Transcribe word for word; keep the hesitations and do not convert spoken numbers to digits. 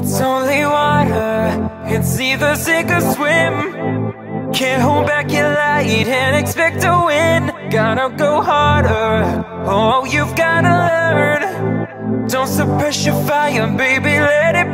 It's only water, it's either sink or swim. Can't hold back your light and expect to win. Gotta go harder, oh, you've gotta learn. Don't suppress your fire, baby, let it